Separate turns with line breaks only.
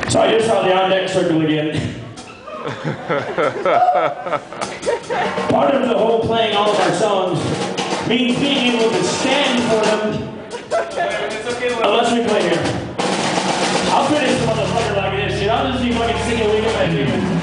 So I just saw the on deck circle again. Part of the whole playing all of our songs means being able to stand for them. Unless we play here. I'll finish the motherfucker like this shit. I'll just be fucking singing, leaving my